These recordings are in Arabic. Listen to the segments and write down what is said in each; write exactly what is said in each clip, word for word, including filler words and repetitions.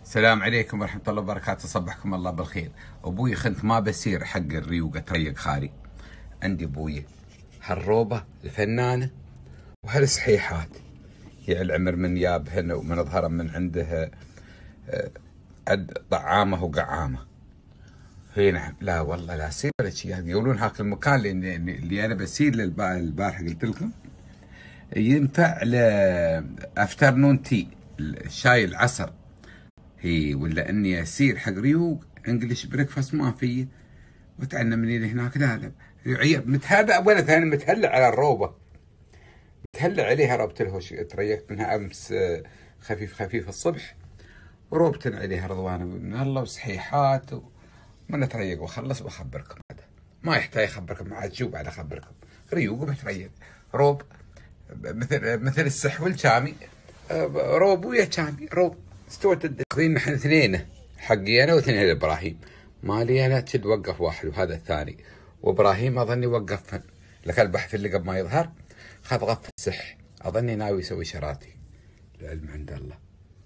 السلام عليكم ورحمة الله وبركاته، صبحكم الله بالخير. أبوي خنت ما بسير حق الريوق أتريق خالي. عندي أبوي هالروبة الفنانة وهالصحيحات، يا العمر من يابهن ومن ظهر من عنده عد طعامة وقعامة. هي نعم، لا والله لا سير ولا شيء. يقولون هاك المكان اللي, اللي أنا بسير البارحة قلت لكم ينفع لأفترنون تي، الشاي العصر هي، ولا اني اسير حق ريوق انجلش بريكفاست ما فيه وتعنى مني هناك. لا لا متهابع ولا ثاني، متهلع على الروبه، متهلع عليها روبة الهوش. تريقت منها امس خفيف خفيف الصبح، وروبتن عليها رضوانه من الله وصحيحات، ومن اتريق واخلص واخبركم. هذا ما يحتاج اخبركم، عاد شو بعد اخبركم. ريوق وبتريق روب مثل مثل السحول شامي، روب ويا شامي روب استوت الدقيقين. نحن اثنين، حقي انا واثنين لابراهيم، مالي انا تشد وقف واحد وهذا الثاني، وابراهيم اظني وقف لك البحث اللي قبل ما يظهر خذ غف السح، اظني ناوي يسوي شراتي. العلم عند الله.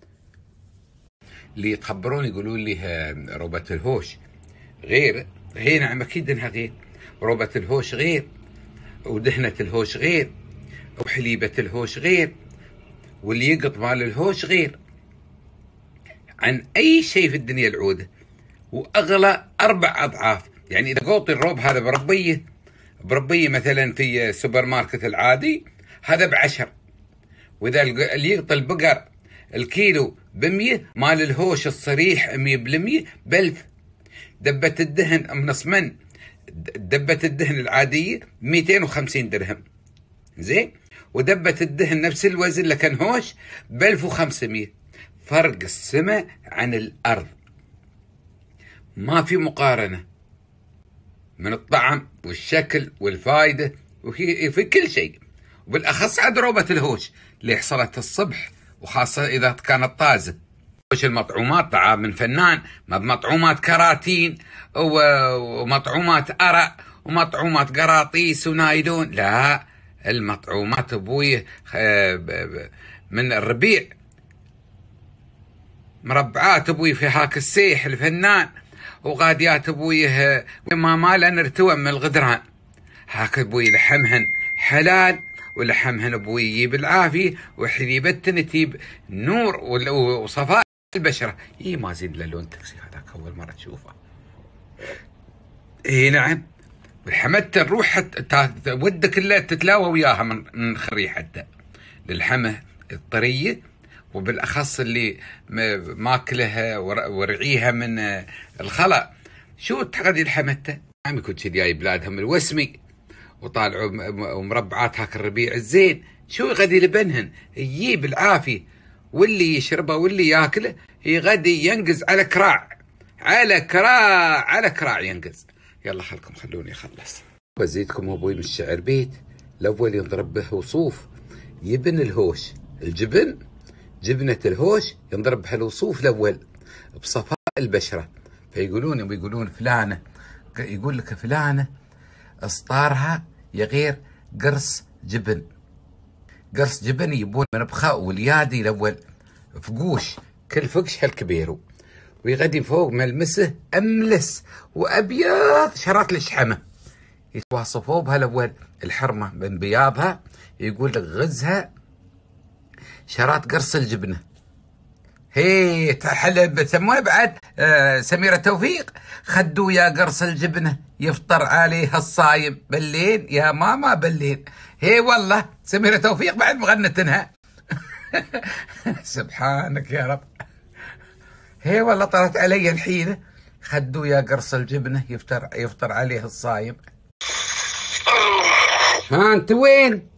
اللي يتخبرون يقولون لي روبة الهوش غير، هي نعم اكيد انها غير. روبة الهوش غير، ودهنة الهوش غير، وحليبة الهوش غير، واللي يقط مال الهوش غير عن اي شيء في الدنيا العوده، واغلى اربع اضعاف. يعني اذا قوطي الروب هذا بربيه بربيه مثلا في سوبر ماركت العادي هذا بعشر، واذا اللي يقطي البقر الكيلو بمية، مال الهوش الصريح مية بالمية بألف. دبة الدهن من اصمن، دبة الدهن العاديه مئتين وخمسين درهم زين، ودبة الدهن نفس الوزن لكن هوش ب ألف وخمسمية. فرق السماء عن الأرض، ما في مقارنة من الطعم والشكل والفائدة وفي في كل شيء، وبالأخص عاد روبة الهوش اللي حصلت الصبح، وخاصة إذا كانت طازة. هوش المطعومات طعام من فنان، ما بمطعومات كراتين ومطعومات أرق ومطعومات قراطيس ونايلون، لا، المطعومات أبوي من الربيع، مربعات ابوي في هاك السيح الفنان، وغاديات ابوي ما مالا نرتوى من الغدران. هاك ابوي لحمهن حلال، ولحمهن ابوي يجيب العافيه، وحليبتن تجيب نور وصفاء البشره. اي ما زين لون تكسي، هذاك اول مره تشوفه. اي نعم، والحمتة نروح ودك الا تتلاوى وياها من خري حتى للحمه الطريه، وبالاخص اللي ماكلها ورعيها من الخلا. شو تغدي الحمته؟ عم يكون شي جاي بلادهم الوسمي وطالعوا ومربعات هاك الربيع الزين، شو يغدي لبنهن؟ يجيب العافيه، واللي يشربه واللي ياكله يغدي ينقز على كراع على كراع على كراع ينقز. يلا خلكم خلوني اخلص. بزيدكم ابوي من الشعر بيت الاول ينضرب به وصوف، يبن الهوش الجبن، جبنة الهوش ينضرب بهالوصوف الأول بصفاء البشرة. فيقولون ويقولون فلانة، يقول لك فلانة اسطارها يغير قرص جبن. قرص جبن يبون من بخاء واليادي الأول فقوش، كل فقش هالكبيرو، ويغدي فوق ملمسه أملس وأبيض شرات الشحمة، يتواصفوا بها الأول الحرمة من بياضها، يقول لك غزها شرات قرص الجبنه. هي حل سموها بعد آه سميرة توفيق، خدوا يا قرص الجبنه يفطر عليها الصايم بالليل يا ماما بالليل. هي والله سميرة توفيق بعد مغنتنها. سبحانك يا رب. هي والله طلعت علي الحيله، خدوا يا قرص الجبنه يفطر يفطر عليها الصايم. ها انت وين؟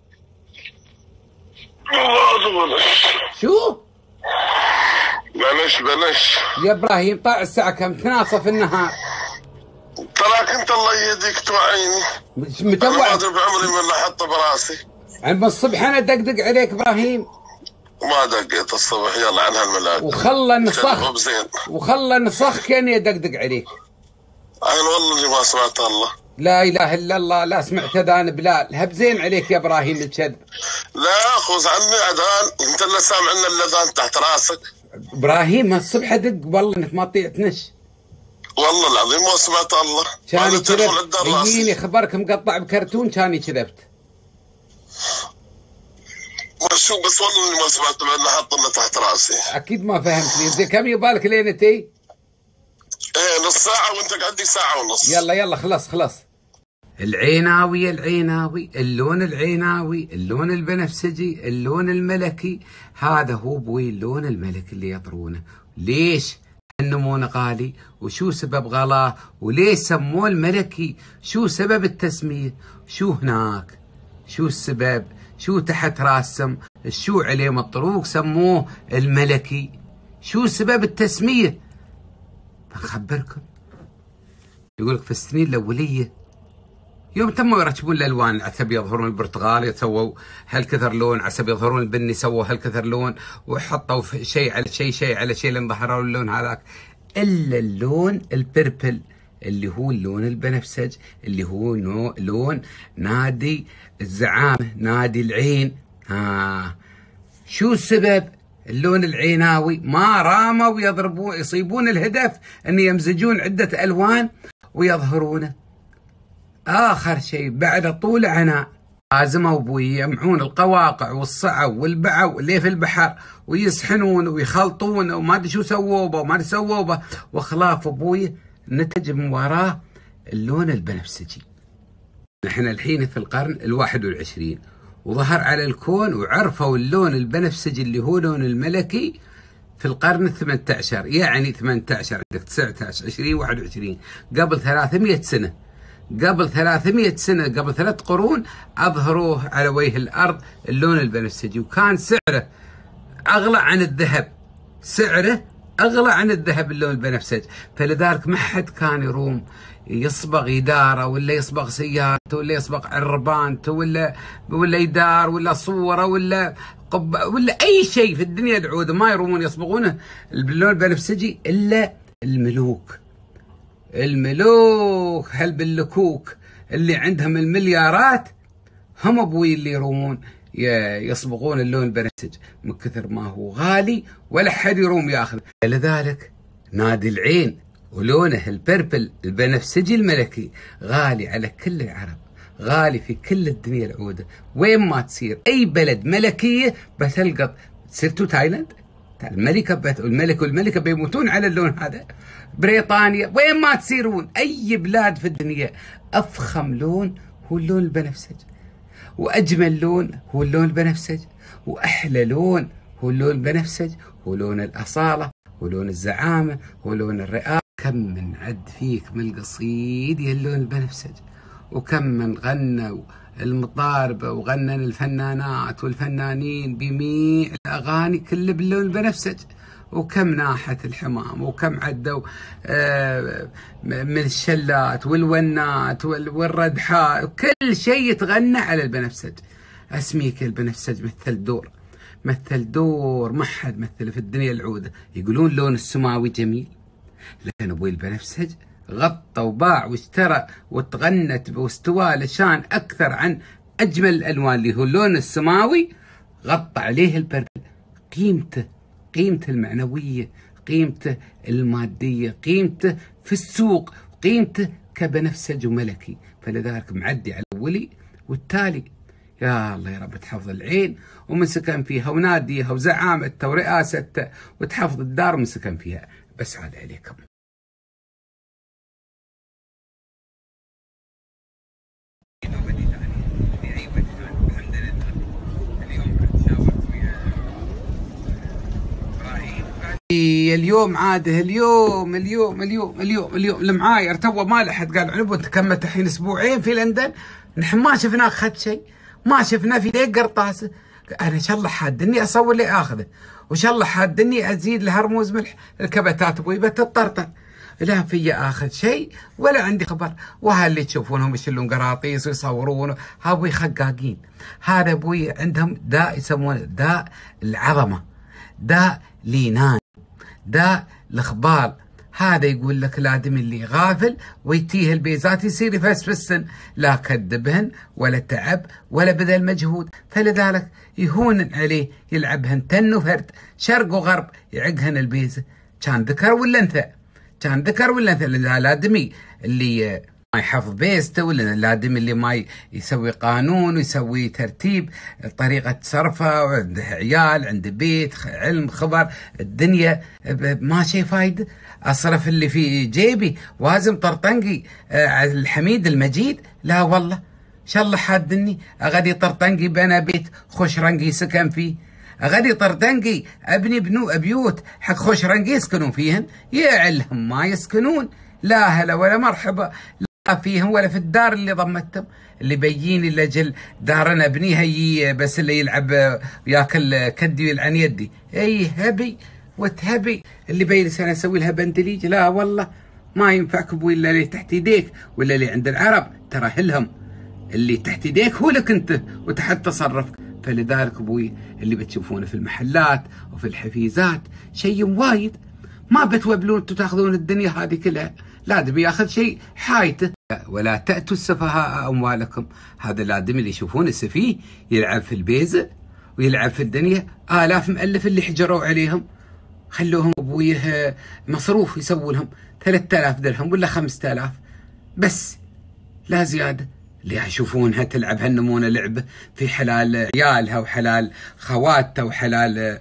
شو؟ بلاش بلاش يا ابراهيم طالع الساعة كم؟ تناصف النهار. تراك انت الله يهديك توعيني. متوعد؟ ما ادري بعمري من اللي حطه براسي. عند الصبح انا دقدق عليك ابراهيم. ما دقيت الصبح، يلا عن هالملاك. وخلى نصخ وخلى نصخ كاني ادقدق عليك. انا والله اللي ما سمعت الله. لا اله الا الله، لا سمعت اذان بلال. هب زين عليك يا ابراهيم الكذب. لا خذ عني اذان، انت اللي سامعنا الاذان تحت راسك. ابراهيم الصبح ادق والله انك ما تطيع تنش. والله العظيم ما سمعت الله. كاني كذبت، يجيني خبرك مقطع بكرتون كاني كذبت. شو بس والله اني ما سمعت لانه حاطنا تحت راسي. اكيد ما فهمتني، زين كم يبالك لين تي؟ ايه نص ساعة وانت قاعد ساعة ونص. يلا يلا خلاص خلاص. العيناوي العيناوي اللون العيناوي اللون البنفسجي اللون الملكي، هذا هو بوي اللون الملكي اللي يطرونه. ليش؟ لأنه غالي، وشو سبب غلاه؟ وليش سموه الملكي؟ شو سبب التسمية؟ شو هناك؟ شو السبب؟ شو تحت راسم؟ شو عليه مطروق سموه الملكي؟ شو سبب التسمية؟ بخبركم. يقولك في السنين الأولية يوم تموا يركبون الالوان عسى يظهرون البرتغالي سووا هالكثر لون، عسى يظهرون البني سووا هالكثر لون، وحطوا شيء على شيء شيء على شيء لين ظهروا اللون هذاك. الا اللون البربل اللي هو اللون البنفسج اللي هو نوع لون نادي الزعامه، نادي العين. ها شو السبب؟ اللون العيناوي ما راموا يضربون يصيبون الهدف ان يمزجون عده الوان ويظهرونه. آخر شيء بعد طول عناء لازموا ابوي يجمعون القواقع والصعو والبعو اللي في البحر ويسحنون ويخلطون وما ادري شو سووا به وما ادري سووا به وخلاف ابوي، نتج من وراه اللون البنفسجي. نحن الحين في القرن الواحد والعشرين وظهر على الكون وعرفوا اللون البنفسجي اللي هو لون الملكي في القرن الثامن عشر، يعني ثمانية عشر عندك تسعة عشر عشرين واحد وعشرين، قبل ثلاثمئة سنة. قبل ثلاثمئة سنة، قبل ثلاث قرون أظهروه على وجه الأرض اللون البنفسجي، وكان سعره أغلى عن الذهب، سعره أغلى عن الذهب اللون البنفسج. فلذلك ما حد كان يروم يصبغ إدارة ولا يصبغ سيارته ولا يصبغ عربانته ولا ولا يدار ولا صورة ولا قبة ولا أي شيء في الدنيا العود ما يرومون يصبغونه باللون البنفسجي إلا الملوك. الملوك هالبلكوك اللي عندهم المليارات هم ابوي اللي يرومون يصبغون اللون البنفسجي من كثر ما هو غالي ولا حد يروم ياخذه. لذلك نادي العين ولونه البربل البنفسجي الملكي غالي على كل العرب، غالي في كل الدنيا العوده. وين ما تصير اي بلد ملكيه بتلقط. سرتوا تايلاند الملكه بت... الملك والملكه بيموتون على اللون هذا. بريطانيا وين ما تصيرون اي بلاد في الدنيا افخم لون هو اللون البنفسج، واجمل لون هو اللون البنفسج، واحلى لون هو اللون البنفسج، هو لون الاصاله، هو لون الزعامه، هو لون الرئاسه. كم من عد فيك من القصيد يا اللون البنفسج، وكم من غنوا المطاربه وغنى الفنانات والفنانين بجميع الاغاني كله باللون البنفسج. وكم ناحت الحمام وكم عدوا من الشلات والونات والردحاء وكل شيء يتغنى على البنفسج. اسميك البنفسج مثل دور، مثل دور ما حد مثله في الدنيا العوده. يقولون لون السماوي جميل، لكن ابوي البنفسج غطى وباع واشترى وتغنت واستوى لشان اكثر عن اجمل الالوان اللي هو اللون السماوي. غطى عليه البربل. قيمته قيمته المعنويه، قيمته الماديه، قيمته في السوق، قيمته كبنفسج وملكي. فلذلك معدي على ولي والتالي. يا الله يا رب تحفظ العين ومن سكن فيها وناديها وزعامتها ورئاستها، وتحفظ الدار ومن سكن فيها. بس عاد عليكم. اليوم عاده اليوم اليوم اليوم اليوم اليوم المعاير تو ما لحد قال عنب وانت كملت الحين اسبوعين في لندن، نحن ما شفناك خد شيء، ما شفنا في ليك قرطاسه. انا ان شاء الله حادني اصور لي اخذه، وان شاء الله حادني ازيد لها رموز ملح الكبتات ابوي بتطرطر. لا في اخذ شيء ولا عندي خبر. وهاللي تشوفونهم يشيلون قراطيس ويصورون هابوي خقاقين. هذا ابوي عندهم داء يسمونه داء العظمه، داء لينان، داء الاخبار. هذا يقول لك لازم اللي غافل ويتيه البيزات يصير يفسفسن، لا كذبهن ولا تعب ولا بذل مجهود، فلذلك يهون عليه يلعبهن تن وفرد شرق وغرب يعقهن البيزه. كان ذكر ولا انثى؟ كان ذكر ولا انثى؟ لازم اللي ما يحفظ بيزته، ولا لازم اللي ما يسوي قانون ويسوي ترتيب طريقة تصرفه، وعنده عيال، عنده بيت، علم، خبر، الدنيا ما شيء فايدة. أصرف اللي في جيبي وازم طرطنقي على الحميد المجيد؟ لا والله، شاء الله حادني أغدي طرطنقي بنا بيت خوش رنقي سكن فيه، أغدي طرطنقي أبني بنو بيوت حق خوش رنقي يسكنون فيهن، يعلهم ما يسكنون، لا هلا ولا مرحبا لا فيهم ولا في الدار اللي ضمتهم، اللي بيجيني لجل دارنا ابنيها يي بس اللي يلعب وياكل كدي ويلعن يدي، اي هبي وتهبي اللي بين سنه اسوي لها بندليج. لا والله ما ينفعك ابوي الا اللي تحت يديك، ولا اللي عند العرب ترى هلهم اللي تحت يديك هو لك انت وتحت تصرفك. فلذلك ابوي اللي بتشوفونه في المحلات وفي الحفيزات شيء وايد ما بتوبلون انتم تاخذون الدنيا هذه كلها، لازم ياخذ شيء حايته. ولا تأتوا السفهاء أموالكم، هذا لازم اللي يشوفون السفيه يلعب في البيزة ويلعب في الدنيا آلاف مؤلف اللي حجروا عليهم، خلوهم أبويه مصروف يسووا لهم ثلاثة آلاف درهم ولا خمسة آلاف بس لا زيادة. اللي يشوفونها تلعب هالنمونة لعبة في حلال عيالها وحلال خواتها وحلال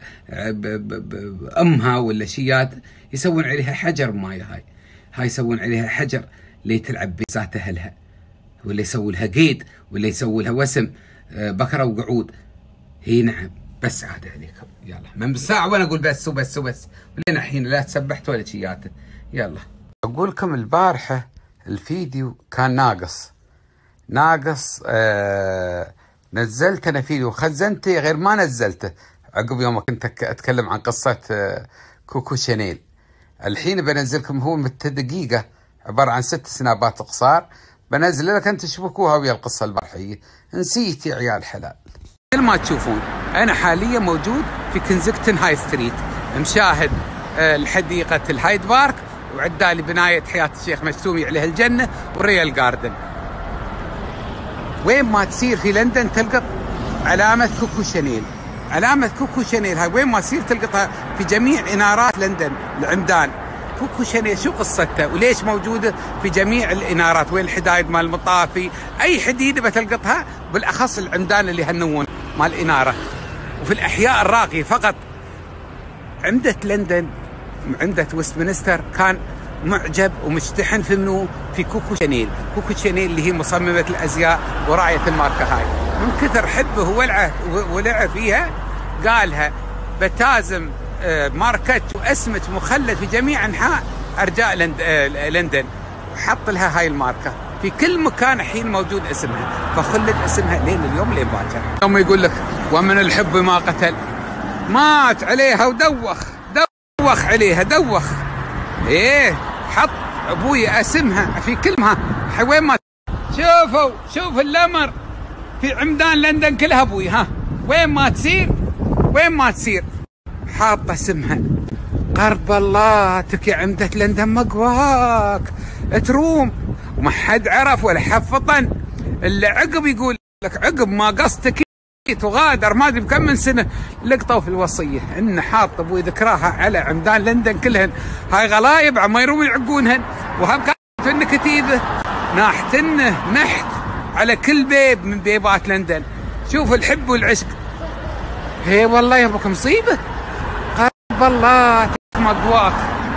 أمها ولا شيات، يسوون عليها حجر ماي، هاي هاي يسوون عليها حجر لي تلعب بذات أهلها، ولا يسووا لها قيد، ولا يسووا لها وسم بكرة وقعود. هي نعم بس عاد عليكم، يلا من بالساعة وانا اقول بس وبس وبس، ولين الحين لا تسبحت ولا شياته. يلا اقول لكم البارحة الفيديو كان ناقص ناقص آه نزلت انا فيديو خزنته غير ما نزلته عقب يوم كنت اتكلم عن قصة آه كوكو شانيل. الحين بنزلكم هو مت دقيقة عبارة عن ست سنابات قصار، بنزل لك انت تشبكوها ويا القصة البارحية. نسيت يا عيال حلال. مثل ما تشوفون انا حاليا موجود في كنزكتون هاي ستريت، مشاهد آه الحديقة الهايد بارك، وعدالي بناية حياة الشيخ مشتومي عليها الجنة والريال جاردن. وين ما تصير في لندن تلقط علامة كوكو شانيل، علامة كوكو شانيل هاي وين ما تصير تلقطها في جميع إنارات لندن العمدان. كوكو شانيل شو قصتها وليش موجودة في جميع الإنارات؟ وين الحدايد مال المطافي، أي حديدة بتلقطها، بالأخص العمدان اللي هنون مال الإنارة، وفي الأحياء الراقية فقط. عمدة لندن عمدة ويستمنستر كان معجب ومشتحن في منو؟ في كوكو شانيل. كوكو شانيل اللي هي مصممة الأزياء وراية الماركة هاي، من كثر حبه ولعه ولعه فيها قالها بتازم ماركة واسمة مخلد في جميع أنحاء أرجاء لندن، وحط لها هاي الماركة في كل مكان. الحين موجود اسمها، فخلد اسمها لين اليوم لين باكر. يوم يقول لك ومن الحب ما قتل، مات عليها ودوخ دوخ عليها دوخ. ايه حط ابوي اسمها في كلمها وين ما شوفوا شوف الامر في عمدان لندن كلها ابوي، ها وين ما تصير وين ما تصير حاطه اسمها. قرب اللاتك يا عمدة لندن مقواك تروم، وما حد عرف ولا حفطن الا عقب يقول لك عقب ما قصتك وغادر ما ادري بكم من سنه لقطوا في الوصيه ان حاط ابوي ذكراها على عمدان لندن كلهن. هاي غلايب ما يروم يعقونهن، وهم كانت في الكتيبه ناحتنه نحت على كل بيب من بيبات لندن. شوف الحب والعشق. هي والله يا ابوك مصيبه. قرب الله مقواك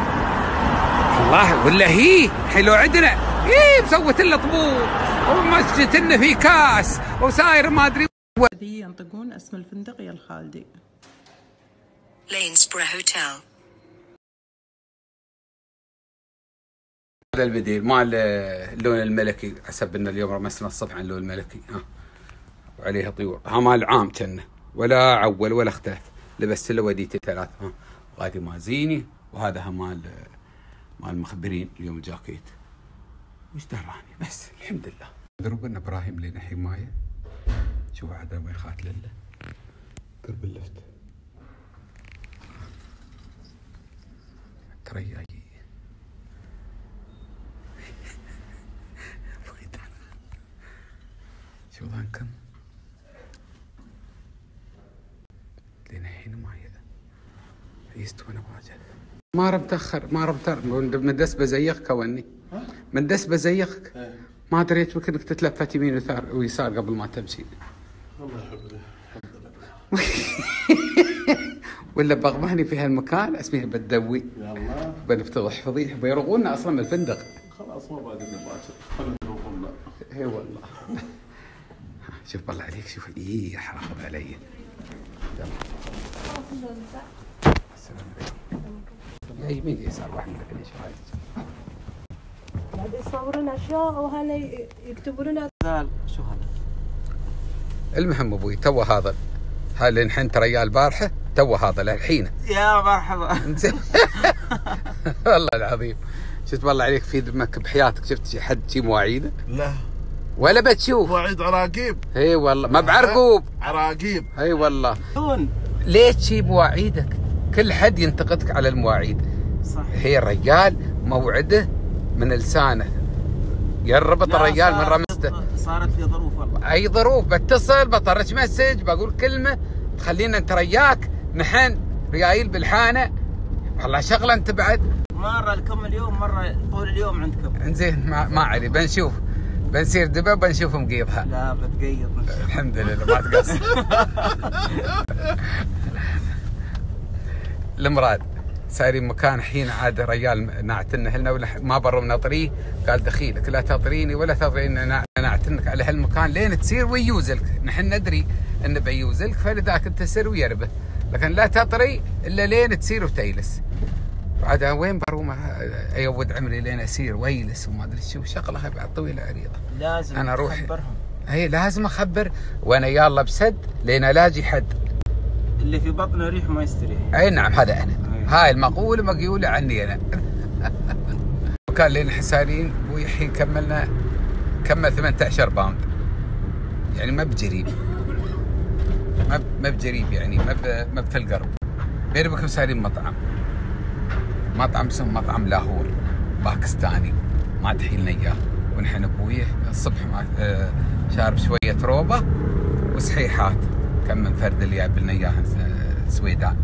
الله. ولا هي حلو عندنا ايه مسوت لنا طبول ومشت لنا في كاس وساير ما ادري. الذي ينطقون اسم الفندق يا الخالدي. لينسبرا هوتيل. هذا البديل مال اللون الملكي، حسب ان اليوم رمسنا الصبح عن اللون الملكي، ها وعليها طيور. ها مال عام كنه ولا عول ولا اختلف، لبست له وديتي ثلاث، ها وهذه مازيني، وهذا مال مال المخبرين اليوم الجاكيت. وش دراني بس الحمد لله. ضرب لنا ابراهيم لنا حمايه. شوف هذا وين خاتله له قرب اللفت ترى. ترى لكم لين الحين ما يستوى واجد. ما رب تاخر ما رب تاخر من دس بزيقك وني من دس بزيقك ما دريت بك انك تتلفت يمين ويسار قبل ما تمشي. الله يحفظك. ولا بغبهني في هالمكان اسميه بتدوي. يا الله. بنفتضح فضيح بيرغونا اصلا من الفندق. خلاص ما بعد لنا باكر خلينا نروح. اي والله. شوف بالله عليك شوف ايه حافظ علي. يلا. السلام عليكم. يا يمين يسار واحد من ايش رايك؟ بعد يصورون اشياء وهنا يكتبوا لنا شو هذا؟ المهم ابوي تو هذا هاي اللي نحن ترى يا البارحه تو هذا للحين. يا مرحبا. والله العظيم شفت بالله عليك في دمك بحياتك شفت حد شي مواعيد؟ لا ولا بتشوف مواعيد عراقيب. اي والله ما بعرقوب عراقيب. اي والله. دون ليش شي مواعيدك؟ كل حد ينتقدك على المواعيد. صح. هي الرجال موعده من لسانه يربط الرجال من رمسته. صارت لي ظروف والله. اي ظروف بتصل بطرش مسج بقول كلمه تخلينا انت رياك نحن ريايل بالحانه والله شغله انت بعد. مره لكم اليوم مره طول اليوم عندكم. انزين ما, ما علي بنشوف بنصير دبب بنشوف مقيضها. لا بتقيض. الحمد لله ما تقص. المراد صايرين مكان حين عاد رجال نعتن اهلنا ما بروا ناطريه قال دخيلك لا تطريني ولا تطريني نعتنك على هالمكان لين تصير ويوزلك. نحن ندري انه بيوزلك فلذاك انت سر ويربه لكن لا تطري الا لين تصير وتيلس. بعد وين برومه ايود عمري لين اسير ويلس وما ادري شو شغله بعد طويله عريضه. لازم انا اروح تخبرهم. اي لازم اخبر وانا يلا بسد لين الاقي حد. اللي في بطنه ريح ما يستريح. اي نعم هذا انا. هاي المقولة مقولة عني أنا. كان لين حسارين ابوي الحين كملنا كمل ثمانية عشر باوند يعني ما بجريب ما ما بجريب يعني ما ما في القرب. بيني وبينكم سايرين مطعم مطعم اسمه مطعم لاهور باكستاني ما تحيلنا اياه ونحن ابوي الصبح ما شارب شوية روبة وصحيحات كم من فرد اللي جاب لنا اياها سويدان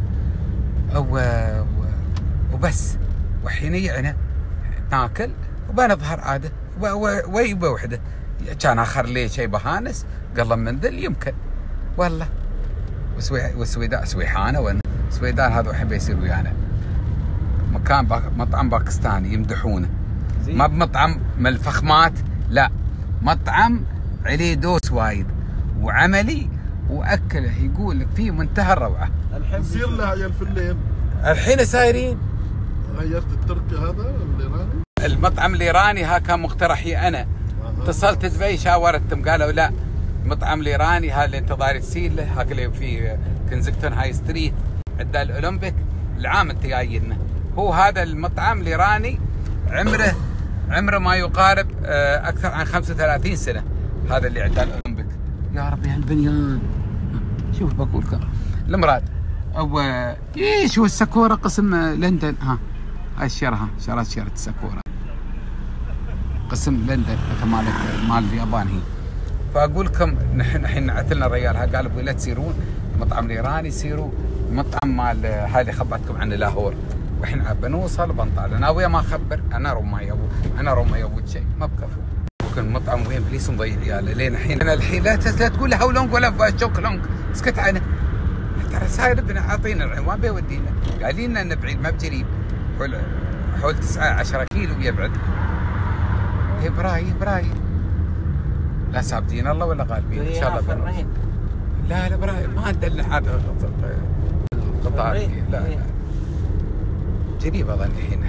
وبس وحين يعنا ناكل وبنظهر عاده ويبه وحده كان اخر لي شيء بهانس قال منذل يمكن والله وسوي وسويدان سويحانه وين سويدان هذا الحين بيصير ويانا مكان با مطعم باكستاني يمدحونه ما بمطعم من الفخمات لا مطعم عليه دوس وايد وعملي واكله يقول لك فيه منتهى الروعه. الحين يصير لها عيال في الليل الحين سايرين. غيرت التركي هذا الايراني المطعم الايراني ها كان مقترحي انا اتصلت دبي شاورتهم قالوا لا المطعم الايراني هذا اللي انت ضاري تسير له هاك اللي في كنزكتون هاي ستريت عند الاولمبيك العام انت جاي لنا هو هذا المطعم الايراني عمره عمره ما يقارب اكثر عن خمسة وثلاثين سنه هذا اللي عند الاولمبيك. يا ربي هالبنيان شوف بقول لك المراد او ايش هو الساكورا قسم لندن ها هاي الشيره ها شرات شيره الساكورا قسم لندن مال مال اليابان هي. فاقول لكم نحن الحين عتلنا الرجال ها قال ابوي لا تسيرون المطعم الايراني سيروا مطعم مال هاي اللي خبرتكم عنه لاهور والحين عاد بنوصل بنطال انا ويا ما اخبر انا روما يابو انا روما يابو شيء ما بكفو ممكن مطعم وين بليس نضيع عياله لين الحين انا الحين لا لا تقول له هولونج ولا شوكلونج اسكت عنه ترى صاير ابن اعطينا العنوان بيودينا قال لنا انه بعيد ما بجريب حول حول تسعة عشرة كيلو يبعد. اي براي براي لا سابدين الله ولا غالبين ان شاء الله بنروح. لا لا براي ما ندلع هذا القطار لا لا جريب اظن الحين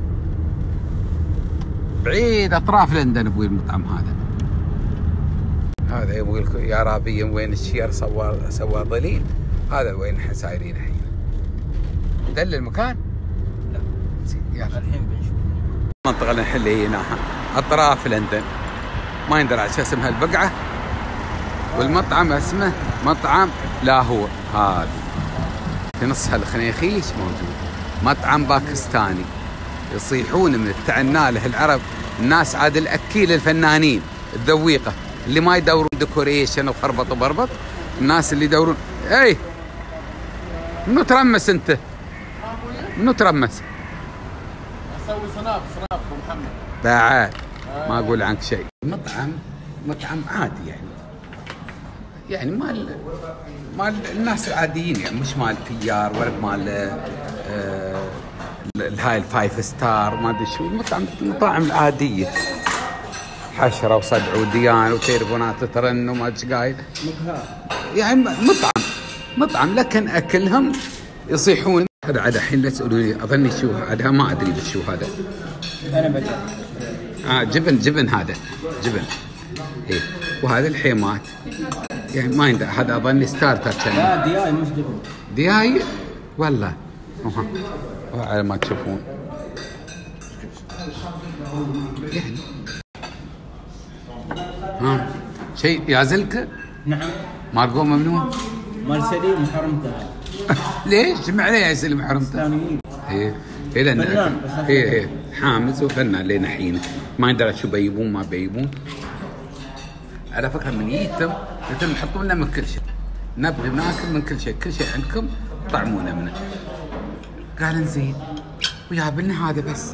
بعيد اطراف لندن ابوي المطعم هذا. هذا يقول لك يا رابي وين الشير سوى سوى ظليل هذا وين احنا سايرين الحين. دل المكان؟ لا يلا الحين بنشوف. المنطقة اللي نحل هنا اطراف لندن ما يندرى شو اسمها البقعة والمطعم اسمه مطعم لاهور هذا في نص هالخنيخيش موجود مطعم باكستاني يصيحون من التعناله العرب الناس عاد الاكيل الفنانين الذويقة اللي ما يدورون ديكوريشن وخربط وبربط، الناس اللي يدورون. اي منو ترمس انت؟ منو ترمس؟ اسوي صناب صناب ابو محمد بعد ما اقول عنك شيء. مطعم مطعم عادي يعني، يعني مال مال الناس العاديين يعني، مش مال تيار ولا مال آه هاي الفايف ستار ما ادري شو. المطعم المطاعم العاديه، حشره وصدع وديان وتليفونات ترن وما ادري قايل يعني. مطعم مطعم لكن اكلهم يصيحون. هذا عاد الحين لا تسالوني، اظني شو هذا، ما ادري بس شو هذا. انا بجرب. اه جبن جبن هذا جبن. ايه وهذا الحيمات يعني ما يندى. هذا اظني ستارتر كان. لا دياي مش جبن. دياي والله. اها على ما تشوفون يعني. ها شيء يعزلك؟ نعم. مارقو ممنوع؟ مال سليم حرمتها. ليش؟ جمع لي يا سليم حرمته؟ ثانيين. ايه ايه لان فنان. ايه ايه حامس وفنان لين الحين ما ندري شو بيبون ما بيبون. على فكره من يتم يتم يحطون لنا من كل شيء، نبغي ناكل من كل شيء، كل شيء عندكم طعمونا منه. قال انزين وياب لنا هذا بس.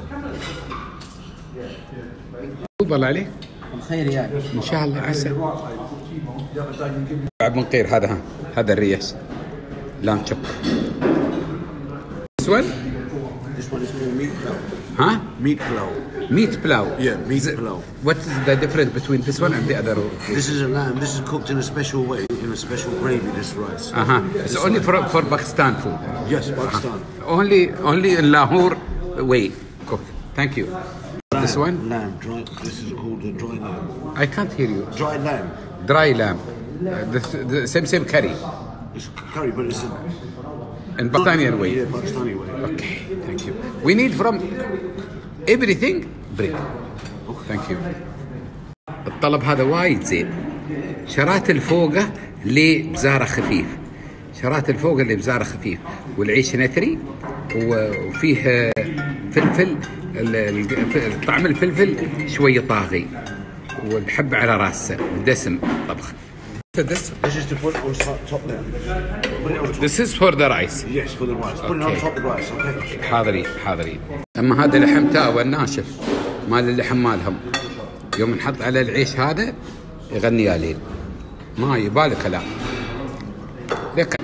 تفضل عليك. الخير يا ان شاء الله عسى. بعد من غير هذا. ها هذا الريش لام تشوك. This one? This one is called meat pilau. Huh? Meat pilau. Meat pilau. Yeah, meat pilau. What is the difference between this one and the other? This is a lamb. This is cooked in a special way, in a special gravy. This rice. Uh huh. It's only for for Pakistan food. Yes, Pakistan. Uh-huh. Only only in Lahore way cook. Thank you. Lamb, This one? Lamb. Dry. This is called a dry lamb. I can't hear you. Dry lamb. Dry lamb. Uh, the, the same same curry. It's curry, but it's a In Pakistani way. Yeah, Pakistani way. Okay. Thank you. We need from everything. Bring. Thank you. الطلب هذا وايد زين. شرات الفوقه اللي بزاره خفيف. شرات الفوقه اللي بزاره خفيف، والعيش نثري وفيه فلفل، طعم الفلفل شويه طاغي، والحب على راسه ودسم طبخ. This is to put on top there. Put it on top. This is for the rice. Yes, for the rice. Put it on Okay. top of the rice, okay? حاضرين حاضرين. اما هذا لحم تاوى الناشف مال اللحم مالهم، يوم نحط على العيش هذا يغني يا ليل، ما يبالي كلام. لكن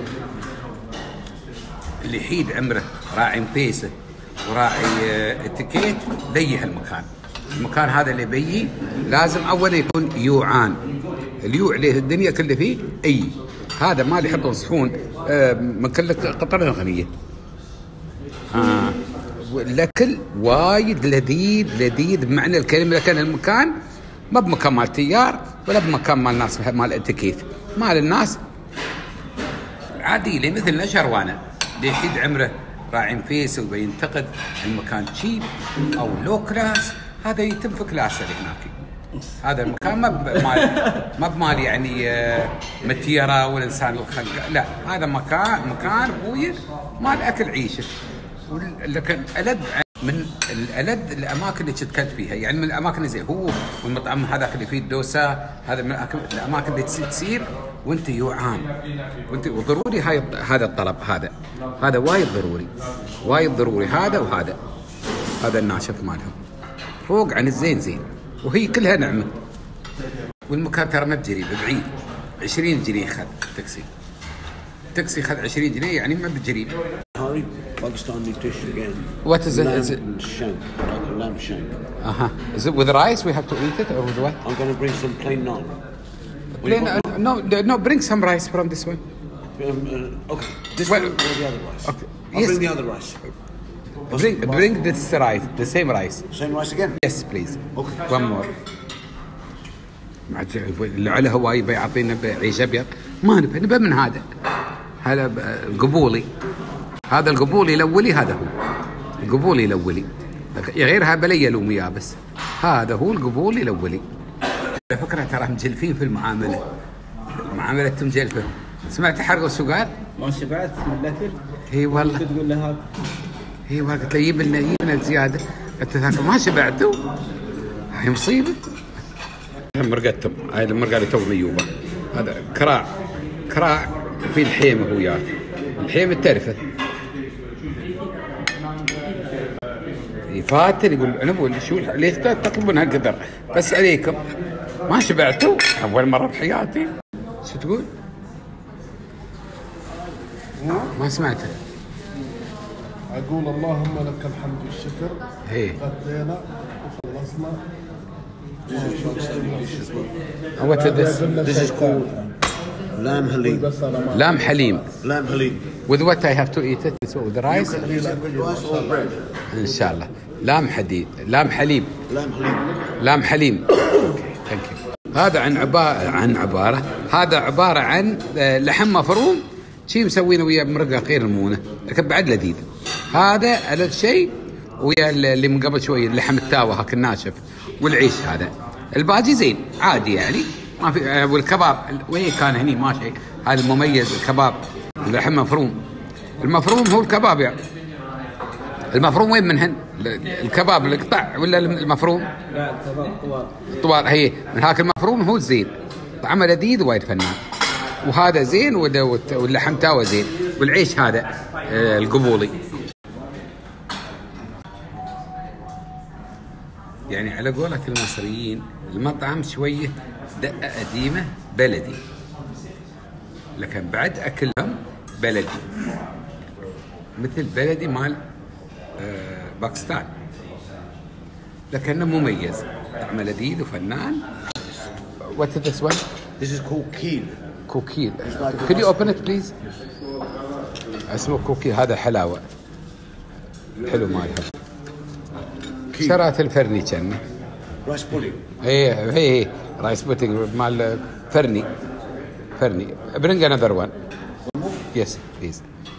اللي يحيد عمره راعي مقيسه وراعي اتيكيت ليه المكان. المكان هذا اللي بيجي لازم اول يكون يوعان، اليوع ليه الدنيا كله فيه. اي هذا ما اللي يحطون صحون آه من كل قطره غنيه. آه الاكل وايد لذيذ لذيذ بمعنى الكلمه، لكن المكان ما بمكان مال تيار ولا بمكان مال ناس مال اتيكيت، مال الناس عادي اللي مثلنا شروانه اللي يحيد عمره راعي نفيس وبينتقد المكان تشيب او لو كلاس، هذا يتم في كلاس اللي هناك. هذا المكان ما بمال ما بمال يعني متيره والانسان الخلق، لا هذا مكان مكان ابوي مال اكل عيشه. لكن ألذ من الألذ الاماكن اللي كنت فيها، يعني من الاماكن اللي زي هو والمطعم هذاك اللي فيه الدوسه، هذا من الاماكن اللي تصير وانت يوعان وانت وضروري هاي هذا الطلب. هذا هذا وايد ضروري وايد ضروري. هذا وهذا هذا الناشف مالهم فوق عن الزين زين، وهي كلها نعمه. والمكان ترى ما بجريب بعيد، عشرين جنيه خذ تاكسي. تاكسي خذ عشرين جنيه يعني ما بجريب. Curry, Pakistani dish again. What is it? Lamb Is it shank, like a lamb shank. uh huh. Is it with rice? We have to eat it or with what? I'm going to bring some plain naan. Plain, uh, no, no. Bring some rice from this one. Um, uh, okay, this Well, one or the other rice? okay. I'll Yes. bring the other rice. Bring, bring this rice, the same rice. Same rice again? Yes, please. Okay. One more. اللي على هواي بيعطينا عيش ابيض، ما نبي نبي من هذا. هذا القبولي، هذا القبولي الاولي، هذا هو القبولي الاولي، غيرها بلي لوم يابس. هذا هو القبولي الاولي. على فكره ترى مجلفين في المعامله، معامله مجلفه. سمعت حرق السؤال؟ ما شبعت من الاكل؟ اي والله. تقول له هذا؟ اي والله قلت له يجيب لنا يجيب لنا زياده، قلت له ما شبعتوا؟ هاي مصيبه. مرقتهم، هاي المرقه تو ميوبه. هذا كراع كراع في الحيمه هو وياه. الحيمه تعرفه يفاتن يقول انا بقول شو ليش تطلبون هالقدر بس عليكم ما شبعتوا اول مره بحياتي. شو تقول؟ ما سمعته. اقول اللهم لك الحمد والشكر. هي غدينا وخلصنا. هو تدس This is called lamb halim. لام حليم. Lamb halim. With what I have to eat it? So with the rice? You can eat it with rice or bread. إن شاء الله. لام حديد لام حليب Lamb halim. لام حليم. ثانك يو. هذا عن عبارة عن عبارة هذا عبارة عن لحم مفروم شيء مسوينه ويا مرقة غير المونة لكن بعد لذيذ. هذا ألذ شيء ويا اللي من قبل شوي اللحم التاوه هاك الناشف والعيش. هذا الباقي زين عادي يعني ما في. والكباب وين كان هني ما شيء. هذا المميز الكباب اللحم مفروم. المفروم هو الكباب يعني. المفروم وين منهن؟ الكباب القطع ولا المفروم؟ لا الكباب طوال. طوال. هي من هاك المفروم هو الزين طعمه لذيذ وايد فنان. وهذا زين واللحم تاوه زين والعيش هذا القبولي. يعني على قولة المصريين المطعم شوية دقة قديمة بلدي لكن بعد أكلهم بلدي مثل بلدي مال آه باكستان لكنه مميز طعمه لذيذ وفنان. What is this one? This is called keel. كوكيل. Could you open it please? اسمه كوكيل. هذا حلاوة حلو مالها. شرات الفرني كان Rice pudding. ايه هي رايس بوتينج مال فرني فرني. bring another one. yes please.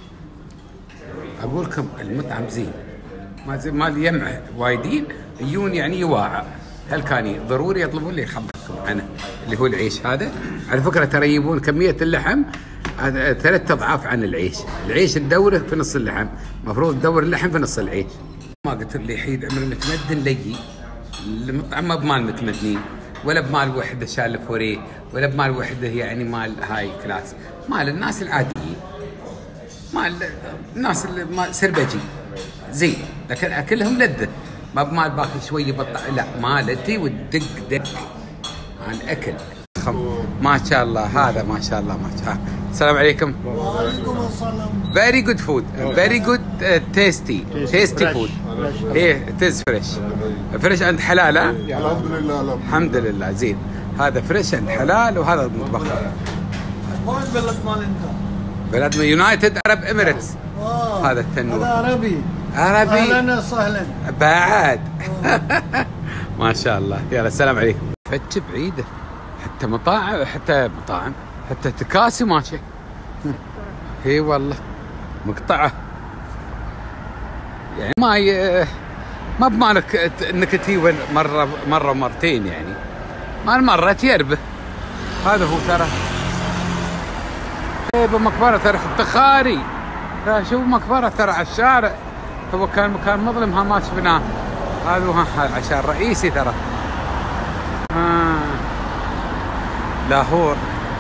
اقول لكم المطعم زين ما زين مال يمع وايدين يجون يعني يواعى. هل كان ضروري يطلبون لي خبركم عنه اللي هو العيش هذا. على فكره ترى يجيبون كميه اللحم ثلاث اضعاف عن العيش. العيش تدوره في نص اللحم المفروض تدور اللحم في نص العيش. ما قلت لي حيد عمر متمدن لي المطعم ما بمال متمدنين ولا بمال وحده شال فوريه ولا بمال وحده يعني مال هاي كلاس. مال الناس العاديين مال الناس اللي مال سربجي زين لكن اكلهم لذة. ما بمال باكل شويه بطع لا مالتي والدق دق عن اكل. ما شاء الله. هذا ما شاء الله ما شاء الله. السلام عليكم. وعليكم السلام. very good food very good uh, tasty tasty food. ايه it is fresh fresh عند حلال. ها الحمد لله. الحمد لله زين. هذا فريش عند حلال وهذا المطبخ. وين بلد مال انت؟ بلد يونايتد عرب اميريتس. هذا التنور. هذا عربي. عربي. اهلا وسهلا. بعد. ما شاء الله. يلا السلام عليكم. فتش بعيده حتى مطاعم حتى مطاعم حتى تكاسي ماشي. هي والله مقطعه يعني ما ي... ما بمالك انك تيون مره مره ومرتين يعني مال مره تيربه. هذا هو ترى ايه بمقبره ترى التخاري. لا شوف مقبره ترى على الشارع. هو كان مكان مظلم ها ما شفناه. هذا هو العشاء الرئيسي ترى. آه. لاهور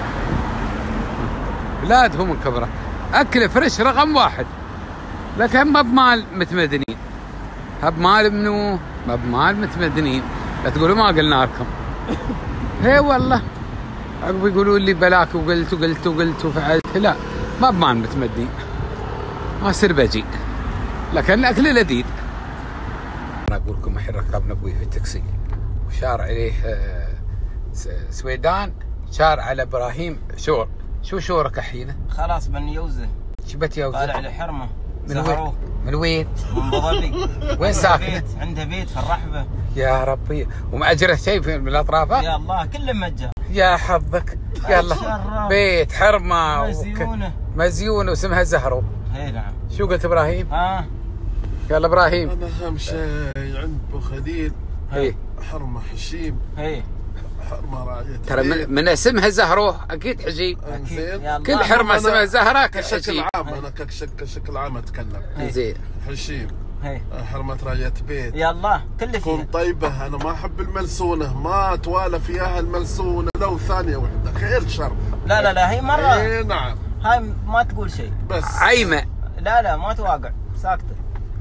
بلادهم من كبره اكل فريش رقم واحد لكن ما بمال متمدنين. بمال منو؟ ما بمال متمدنين. لا تقولوا ما قلنا لكم. هي والله عقب يقولوا لي بلاك وقلت وقلت وقلت وفعلت. لا ما بمال متمدنين ما سر بجي لكن الاكل لذيذ. انا اقول لكم الحين ركبنا ابوي في التاكسي وشارع عليه سويدان شارع على ابراهيم شور. شو شورك الحين؟ خلاص من يوزه. شبت يوزه؟ طالع لحرمه. من وين؟ من وين؟ من بضلي. وين ساكن؟ عنده بيت في الرحبه. يا ربي ومأجره شيء في الاطراف؟ يا الله كله مأجر. يا حظك. يلا بيت حرمه مزيونه وك... مزيونه واسمها زهرو. اي نعم. شو قلت ابراهيم؟ ها يلا ابراهيم. انا اهم شيء عند ابو خليل. اي حرمه حشيم. اي حرمه راعيه. ترى من, من اسمها زهرو اكيد حجيب. زين. كل حرمه اسمها زهره كشكل حجيب. عام. انا كشكل كشكل عام اتكلم. زين. حشيم هي. حرمة راية بيت يلا كل تكون فيها. طيبة. أنا ما أحب الملسونة، ما أتوالف فيها الملسونة لو ثانية واحدة، خير شر. لا لا لا هي مرة. إيه نعم. هاي ما تقول شيء. بس عايمة. لا لا ما تواقع ساكتة.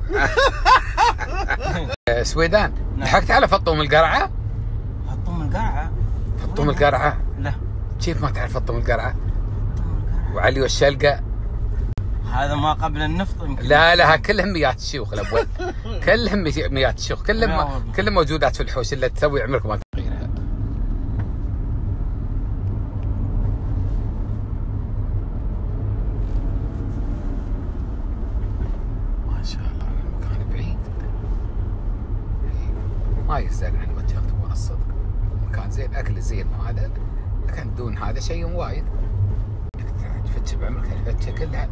سويدان ضحكت على فطوم القرعة؟ فطوم القرعة؟ فطوم القرعة؟ لا. كيف ما تعرف فطوم القرعة؟ وعلي والشلقة؟ هذا ما قبل النفط يمكن. لا لا كلهم ميات الشيوخ الاول. كلهم ميات الشيوخ، كلهم كلهم موجودات في الحوش اللي تسوي عمرك ما تغيرها. ما شاء الله المكان بعيد، ما يسأل عن وجهته ورا الصدق. مكان زين، اكل زين وهذا، لكن دون هذا شيء وايد. تفتش بعمرك الفتشه كلها.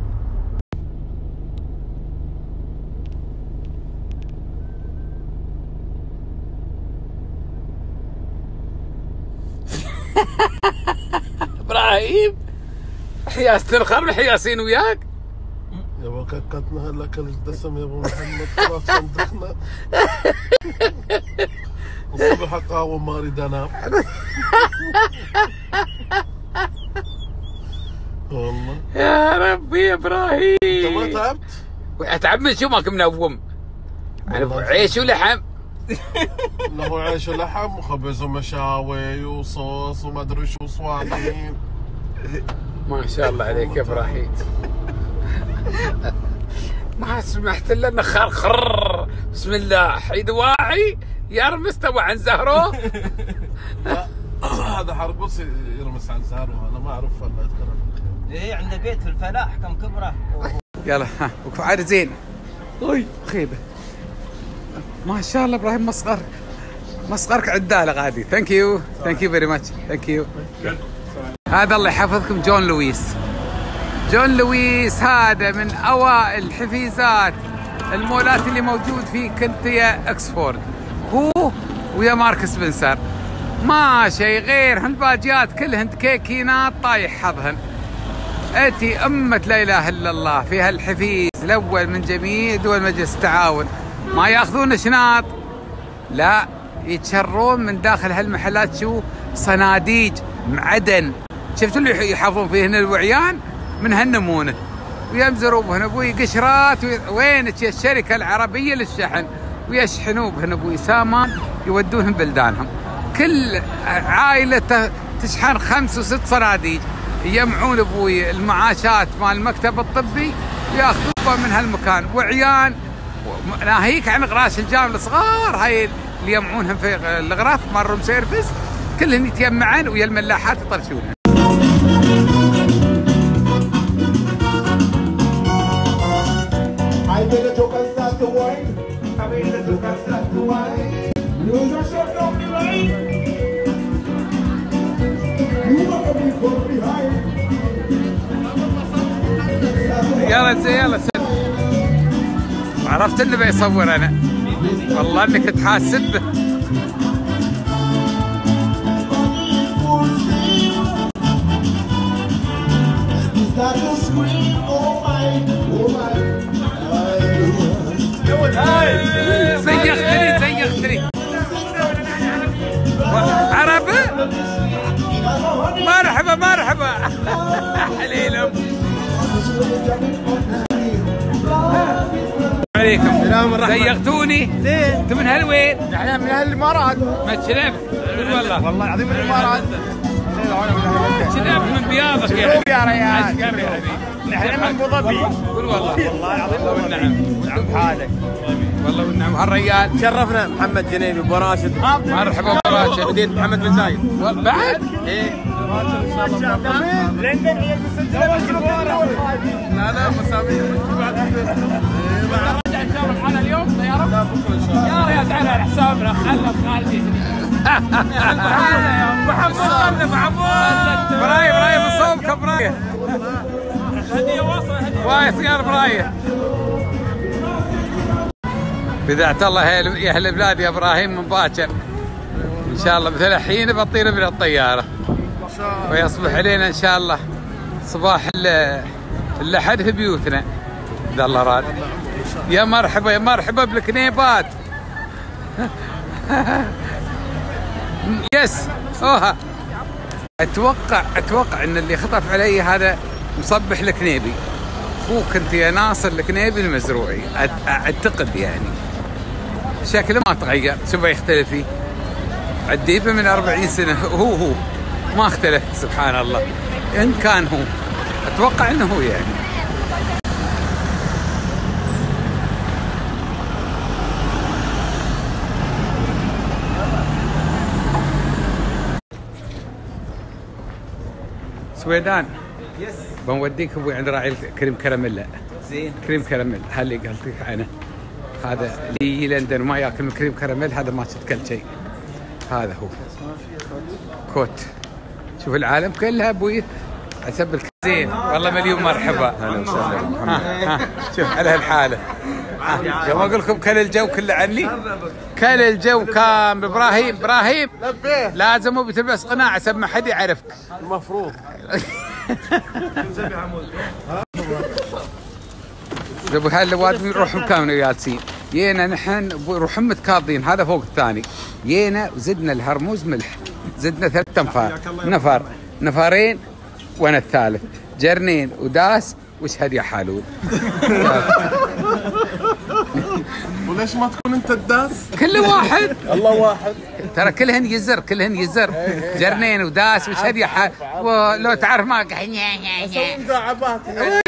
ابراهيم حياس تنخر حياسين وياك يا ابو ككتنا هلا كلش دسم يا ابو محمد، خلاص صندقنا. الصبح اقاوم ما اريد انام. والله يا ربي يا ابراهيم. انت ما تعبت؟ اتعب من شو ماك منوم؟ عيش ولحم. له عيش ولحم وخبز ومشاوي وصوص وما ادري شو صوانين. ما شاء الله عليك يا ابراهيم. ما سمحت الا انه خرخر. بسم الله حيد واعي يرمس تو عن زهره. هذا حرقص يرمس عن زهره، انا ما اعرف ولا اذكره. ايه عنده بيت في الفلاح كم كبره. يلا ها وعاد زين. اوي خيبه. ما شاء الله ابراهيم مصغر مصغرك عداله غادي. ثانك يو ثانك يو فيري ماتش ثانك يو. هذا الله يحفظكم جون لويس. جون لويس هذا من اوائل الحفيزات المولات اللي موجود في كنتيا اكسفورد، هو ويا مارك سبنسر. ما شيء غير هالباجيات كلهن كيكينات طايح حظهن. اتي امة لا اله الا الله في هالحفيز الاول من جميع دول مجلس التعاون. ما ياخذون شناط، لا يتشرون من داخل هالمحلات. شو صناديج معدن، شفتوا اللي يحافظون فيهن الوعيان من هالنمونه، ويمزروا بهن ابوي قشرات. وينك يا الشركه العربيه للشحن؟ ويشحنوا بهن ابوي سامان يودوهم بلدانهم. كل عائله تشحن خمس وست صناديج، يجمعون ابوي المعاشات مال المكتب الطبي وياخذوها من هالمكان. وعيان ناهيك عن غراش الجام الصغار هاي اللي يجمعونهم في الغراف مال روم سيرفيس، كلهن يتجمعن ويا الملاحات يطرشونها. يلا زي يلا سد. عرفت اللي بيصور انا، والله انك تحاسب به. زيختني زيختني عربي. مرحبا مرحبا حليلهم عليكم. زيغتوني. ليه؟ انتم من هالوين؟ احنا من هالامارات. ما تشنب؟ والله والله العظيم من الامارات. تشنب من بياضك يا حبيبي. يا ريال. اشكر يا حبيبي. نحن من ابو ظبي. قول والله. والله العظيم والنعم. نعم بحالك. والله والنعم. هالريال شرفنا. محمد جنيبي ابو راشد. مرحبا ابو راشد. مدير محمد بن زايد. بعد؟ ايه. لندن هي المسجله. لا لا مسامير رجع نشاور معنا اليوم يا رب. يا ريال تعال على حسابنا. خلف خالتي محمد محمد براي براي مصوبك براي. هديه واصله هديه وايس يا براي. بدعت الله يا اهل البلاد يا ابراهيم من باكر ان شاء الله. مثل الحين بطير من الطياره ويصبح علينا ان شاء الله صباح الاحد في بيوتنا اذا الله راد. يا مرحبا يا مرحبا بالكنيبات. يس اوها. اتوقع اتوقع ان اللي خطف علي هذا مصبح الكنيبي، اخوك انت يا ناصر الكنيبي المزروعي، اعتقد يعني شكله ما تغير، شوفه يختلف فيه. عديبه من أربعين سنه هو هو ما اختلف سبحان الله. ان كان هو اتوقع انه هو يعني. سويدان. يس. بنوديك ابوي عند راعي كريم كراميلا. زين. كريم كراميل هذا اللي قلت لك عنه. هذا اللي لندن ما ياكل من كريم كراميل هذا ما شفت كل شيء. هذا هو. كوت. شوف العالم كلها ابوي حسب الك... زين والله مليون مرحبا. اهلا وسهلا محمد. شوف على هالحاله. يوم اقول لكم كل الجو كله عني. كل الجو كان ابراهيم ابراهيم لازم ابو تلبس قناع حسب ما حد يعرفك. المفروض. ابو هالواد نروح مكاننا جالسين. جينا نحن نروح متكاظين هذا فوق الثاني. جينا وزدنا الهرموز ملح. زدنا ثلاث انفار نفر نفرين وانا الثالث. جرنين وداس وش هدي حالون. وليش ما تكون انت الداس؟ كل واحد الله واحد. ترى كلهن يزر كلهن يزر. جرنين وداس وش هدي حال لو تعرف ما مداعبات.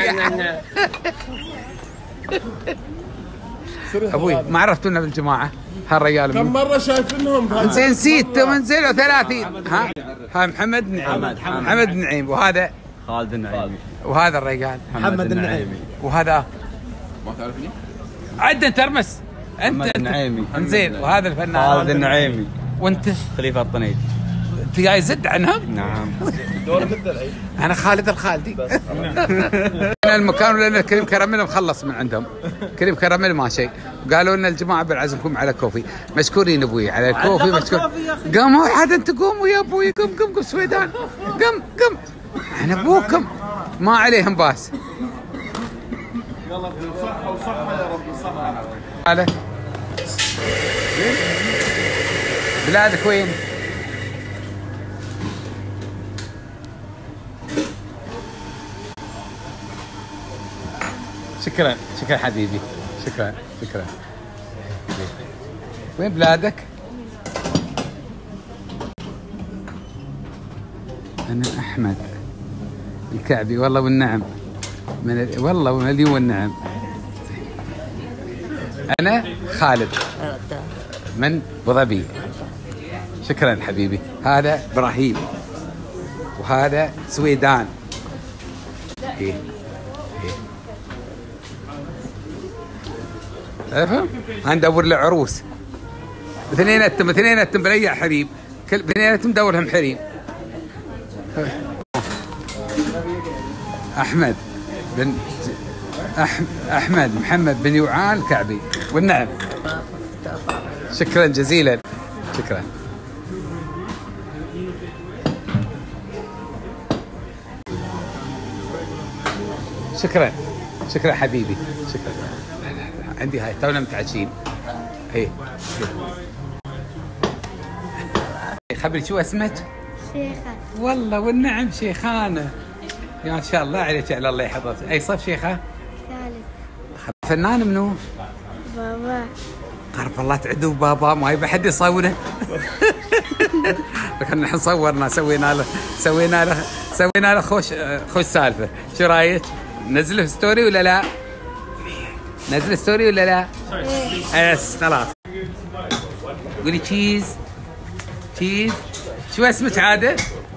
ابوي ما عرفتونا بالجماعه هالرجال. كم مره شايفينهم؟ زين نسيت ثمانية وثلاثين. ها ها محمد نعيم. محمد النعيم. وهذا خالد النعيمي. وهذا الرجال محمد النعيمي. وهذا ما تعرفني؟ عدنا ترمس انت. محمد النعيمي. زين وهذا الفنان خالد النعيمي. وانت خليفه الطنيج. انت جاي زد عنهم؟ نعم. انا خالد الخالدي. انا المكان لان كريم كراميل مخلص من عندهم. كريم كراميل ما شيء. قالوا لنا الجماعه بنعزمكم على كوفي. مشكورين ابوي على الكوفي. مشكور. قاموا عاد انت قوموا يا ابوي. قم قم قم سويدان. قم قم احنا ابوكم ما عليهم باس. يلا صحه وصحه يا رب صحه. هلا بلادك وين؟ شكرا شكرا حبيبي. شكرا شكرا. وين بلادك؟ أنا أحمد الكعبي والله والنعم. من والله مليون نعم. أنا خالد من أبو ظبي. شكرا حبيبي. هذا إبراهيم وهذا سويدان. إيه افهم؟ ندور له عروس. اثنيناتهم اثنيناتهم بليع حريم. كل اثنيناتهم ندور لهم حريم. احمد بن أح... احمد محمد بن يوعان الكعبي والنعم. شكرا جزيلا. شكرا. شكرا شكرا حبيبي. شكرا. عندي هاي تونا متعشين. ايه خبري شو اسمك؟ شيخة. والله والنعم شيخانة. يا شاء الله عليك على الله يحفظك. اي صف شيخة؟ ثالث. فنان منو؟ بابا. قرب الله تعدوا بابا ما يبي حد يصوره. لكن نحن صورنا سوينا له سوينا له سوينا له خوش خوش سالفة. شو رايك؟ نزله ستوري ولا لا؟ نزل ستوري ولا لا؟ ايه بس خلاص. قولي تشيز تشيز. شو اسمك عادة؟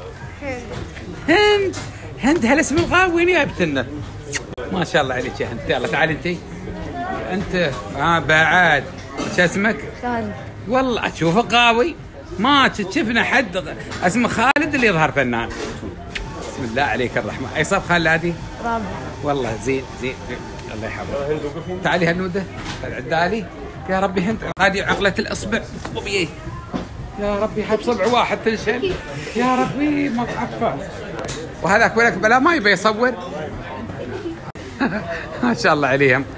هند. هند هالاسم الغاوي وين جايبت لنا؟ ما شاء الله عليك يا هند. يلا تعالي انتي. انت اه بعد شو اسمك؟ خالد. والله اشوفه قاوي. ما شفنا حد اسمه خالد اللي يظهر فنان. بسم الله عليك الرحمن. اي صف خالدي؟ رابع. والله زين زين. الله يحفظك. تعالي هالنوده عدالي. يا ربي هند هذه عقلة الاصبع. طبيعي يا ربي حب صبع واحد تنشل. يا ربي ما تعفى. وهذاك ولك بلا ما يبي يصور. ما شاء الله عليهم.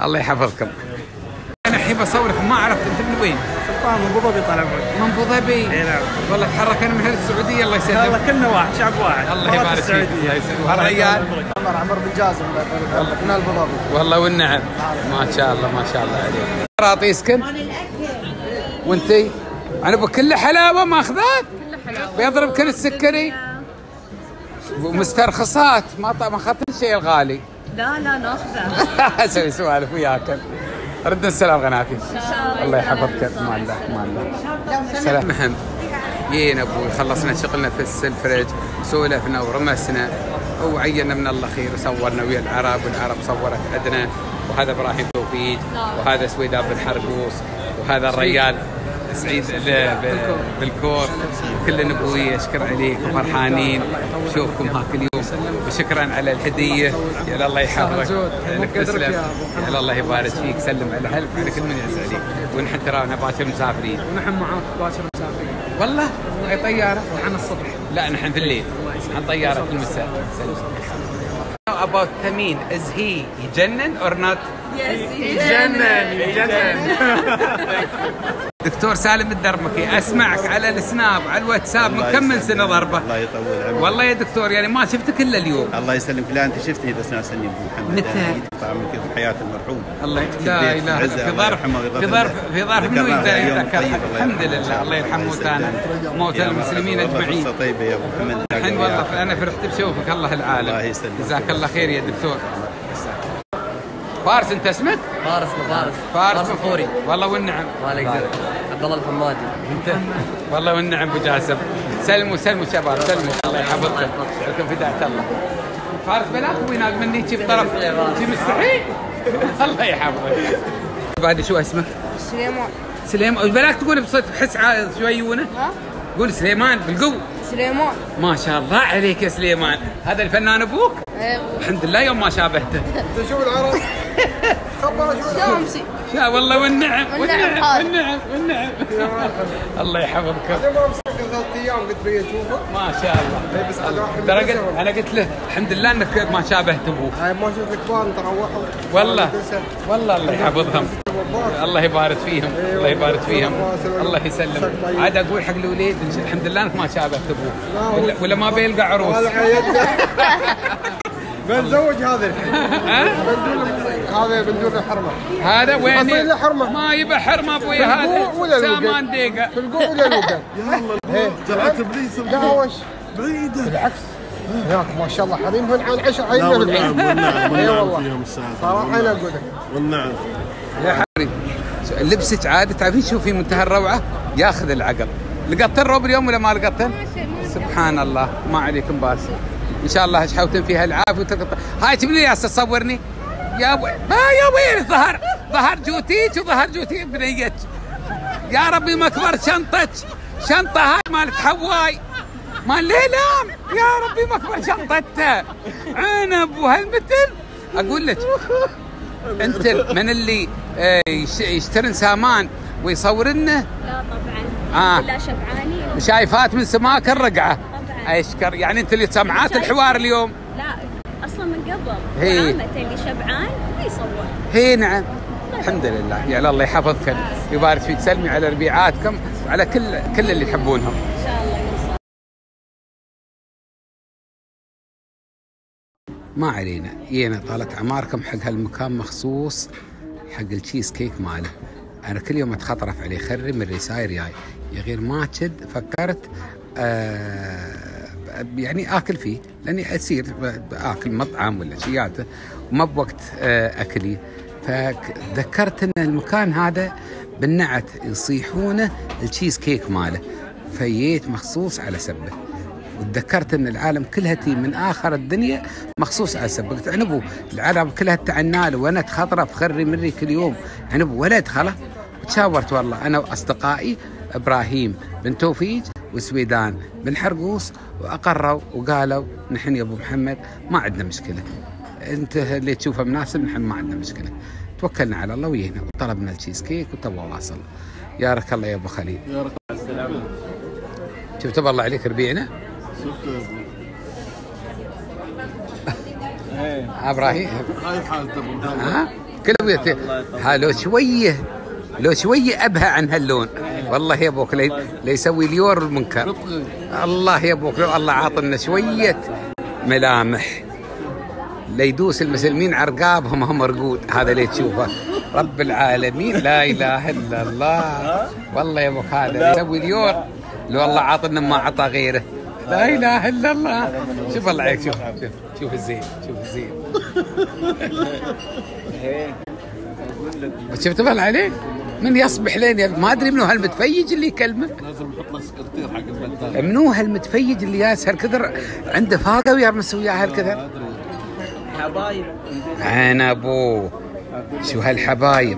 الله يحفظكم. انا الحين بصورك ما عرفت انت من وين؟ سلطان من ابو ظبي طال عمرك. من ابو ظبي؟ اي نعم. والله تحركنا من اهل السعوديه الله يسلمك. والله كلنا واحد شعب واحد. الله يبارك فيك. الله يسلمك. هالريال عمر عمر بن جازم من ابو ظبي. والله والنعم. ما شاء الله ما شاء الله عليك. قراطيسكن؟ وانتي؟ انا بكل حلاوه ماخذات؟ كل حلاوه. بيضرب كل السكري؟ ومسترخصات ما ما اخذت الشيء الغالي. لا لا ناخذه. اسوي سوالف وياك. رد السلام غناتي. الله يحفظك. مع الله مع الله. سلام. مهم جينا ابوي خلصنا شغلنا في السلفرج سولفنا ورمسنا وعينا من الله خير وصورنا ويا العرب والعرب صورت عندنا وهذا ابراهيم توفيق وهذا سويدان بن حرقوس وهذا الريال سعيد بالكور. كلنا ابوي اشكر عليكم فرحانين نشوفكم هاك اليوم وشكرا على الهديه. يا الله يحفظك انك تسلم. يا الله يبارك فيك. سلم على اهلك وعلى كل من يعز عليك. ونحن ترانا باكر مسافرين. ونحن معاك باكر مسافرين. والله اي طياره؟ نحن الصبح. لا نحن في الليل عن طياره في المساء. About Tamim, is he يجنن or not? Yes, يجنن يجنن. دكتور سالم الدرمكي اسمعك على السناب على الواتساب من كم من سنه ضربه. الله يطول عمرك. والله يا دكتور يعني ما شفتك الا اليوم. الله يسلمك. لا انت شفتني بس ناس ابو محمد. متى؟ طعم كذا في حياه المرحوم. الله لا اله في ظرف في ظرف في ظرف منو يقدر يذكر. الحمد لله الله يرحم موتانا موتى المسلمين اجمعين. فرصه طيبه يا ابو محمد. الحين والله انا فرحت بشوفك الله العالم. الله يسلمك. جزاك الله خير يا دكتور. فارس انت اسمك؟ فارس فارس فارس الفوري. والله والنعم. ما عليك عبد الله الحمادي. انت والله والنعم ابو جاسم. سلموا سلموا شباب سلموا الله يحفظكم. لكم فداء الله. فارس بلاك ويناق مني شي بطرف شي مستحيل. الله يحفظك. بعد شو اسمك؟ سليمان. سليمان بلاك تقول بصوت بحس شويونه. ها؟ قول سليمان بالقوه. سليمان. ما شاء الله عليك يا سليمان. هذا الفنان ابوك؟ ايوه. الحمد لله يوم ما شابهته. انت شو العرب؟ خبر شو شامسي. يا والله والنعم والنعم والنعم والنعم. الله يحفظك. انا ما مسكت ثلاث ايام قلت بي اشوفه. ما شاء الله. بس ترى قلت انا قلت له الحمد لله انك ما شابهت ابوك. هاي ما شفت الكبار تروحوا. والله والله الله يحفظهم. الله يبارك فيهم الله يبارك فيهم. الله يسلم. عاد اقول حق الوليد الحمد لله انك ما شابهت ابوك ولا, ولا ما بيلقى عروس. بنزوج هذا الحين. هذا بندور الحرمه. هذا وين؟ اصيل الحرمه. ما يبى حرمه ابوي هذا سامان دقيقه. في القوع ولا الوقا؟ يلا جلعت ابليس. داوش بعيده. بالعكس هناك ما شاء الله حريمهم عن عشر حريم. لا والنعم والنعم والنعم فيهم السادة. صراحه انا اقول لك والنعم. يا حبيبي لبسك عاد تعرفين شو في منتهى الروعه ياخذ العقل. لقطتن روب اليوم ولا ما لقطتن؟ سبحان الله ما عليكم باس. ان شاء الله شحوتن فيها العافيه وتلقط. هاي تبني يا استاذ صورني يا ابوي. ما يا ابوي ظهر ظهر جوتيك وظهر جوتي بنيتك. يا ربي مكبر شنطتك شنطه هاي مالت حواي مال ليلام. يا ربي مكبر شنطته عنب وهالمثل. اقول لك انت من اللي يشترن سامان ويصور لنا؟ لا طبعا. اه لا شبعانين. شايفات من سماك الرقعه. طبعا. اشكر يعني انت اللي سمعات الحوار اليوم. لا اصلا من قبل. هي علامة اللي شبعان ويصور. هي نعم. الحمد لله يا الله يحفظك يبارك فيك. سلمي على ربيعاتكم وعلى كل كل اللي تحبونهم. ان شاء الله يوصل. ما علينا جينا طالت عماركم حق هالمكان مخصوص حق التشيز كيك ماله. انا كل يوم اتخطرف عليه خري من رساير جاي يا غير ما كد فكرت آه يعني اكل فيه لاني اصير اكل مطعم ولا شياته وما بوقت آه اكلي. فذكرت ان المكان هذا بالنعت يصيحونه التشيز كيك ماله فييت مخصوص على سبه. وتذكرت ان العالم كلها تي من اخر الدنيا مخصوص على سبه. قلت عنبو العالم كلها تعناله وانا اتخطرف خري مري كل يوم عنبو ولا ادخله. وتشاورت والله انا واصدقائي ابراهيم بن توفيق وسويدان بن حرقوس واقروا وقالوا نحن يا ابو محمد ما عندنا مشكله. انت اللي تشوفه مناسب نحن ما عندنا مشكله. توكلنا على الله ويهنا وطلبنا التشيز كيك وتوا واصل. يا رك الله يا ابو خليل. يا رك السلامه. شفت بالله عليك ربيعنا. شفت يا ابني. ابراهيم هاي حالته ابو محمد. ها كله يت... ها لو شويه لو شويه ابهى عن هاللون والله يا ابوك لي... ليسوي اليور المنكر. الله يا ابوك لو الله عاطلنا شويه ملامح ليدوس المسلمين عرقابهم هم رقود. هذا اللي تشوفه رب العالمين لا اله الا الله. والله يا ابوك هذا يسوي اليور لو الله عاطلنا ما عطى غيره. لا اله الا الله. شوف الله عليك شوف شوف شوف الزين شوف الزين. شفت بالله عليك من يصبح لين ما ادري منو هالمتفيج اللي يكلمه. لازم نحط له سكرتير حق البلدان. منو هالمتفيج اللي ياس هالكثر عنده فاقه ويا مسويها هالكثر. حبايب انا ابوه شو هالحبايب.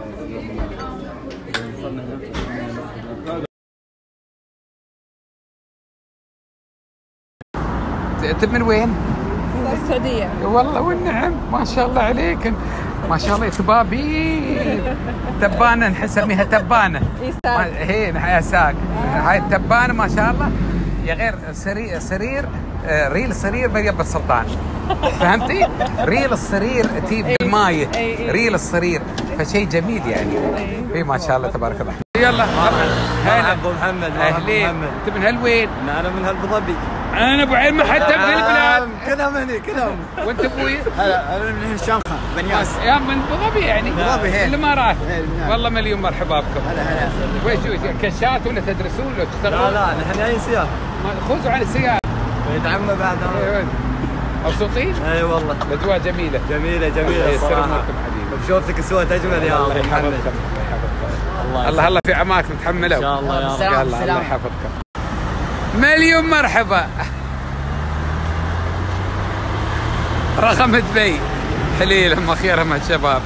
انت من وين؟ من السعودية. والله والنعم ما شاء الله عليك ما شاء الله تبابين. تبانه نسميها تبانه. هي يا ساق هاي التبانه ما شاء الله يا غير سرير سرير ريل السرير بيب السلطان. فهمتي؟ ريل السرير تجيب بالمايه ريل السرير فشيء جميل يعني. اي ما شاء الله تبارك الله. يلا هلا ابو محمد. اهلين. انت من هالوين؟ انا من هالابو ظبي. انا ابو عين محتى في البلاد كلهم هني كلهم. وانت ابوي؟ هلا انا من الشامخه بنياس. يا من ابو ظبي يعني؟ ابو ظبي الامارات. والله مليون مرحبا بكم. هلا هلا. وين شو كشات ولا تدرسون ولا تشتغلون؟ لا لا نحن جايين سياحه. خذوا عن السيارة. يتعمى بعد. مبسوطين؟ اي والله. الاجواء جميلة. جميلة جميلة الصراحة. حبيبي. بشوفتك سويت اجمل يا ابو محمد. الله الله في عماك متحملوا. ان شاء الله يا رب. الله الله يحفظكم. مليون مرحبا. رقم دبي حليلهم اخيرهم الشباب.